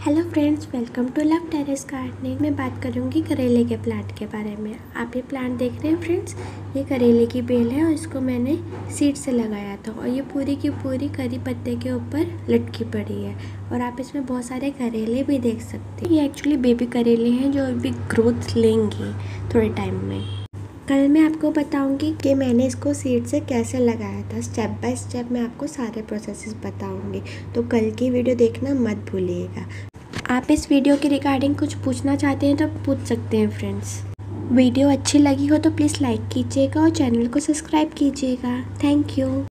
Hello friends, welcome to love terrace gardening. मैं बात करूंगी करेले के प्लांट के बारे में। आप ये प्लांट देख रहे हैं फ्रेंड्स, ये करेले की बेल है और इसको मैंने सीड से लगाया था और ये पूरी की पूरी करी पत्ते के ऊपर लटकी पड़ी है और आप इसमें बहुत सारे करेले भी देख सकते हैं। ये एक्चुअली बेबी करेले हैं जो अभी ग्रोथ लेंगे थोड़े टाइम में। कल मैं आपको बताऊंगी कि मैंने इसको सीड से कैसे लगाया था। स्टेप बाय स्टेप मैं आपको सारे प्रोसेसेस बताऊंगी, तो कल की वीडियो देखना मत भूलिएगा। आप इस वीडियो के रिगार्डिंग कुछ पूछना चाहते हैं तो पूछ सकते हैं फ्रेंड्स। वीडियो अच्छी लगी हो तो प्लीज़ लाइक कीजिएगा और चैनल को सब्सक्राइब कीजिएगा। Thank you.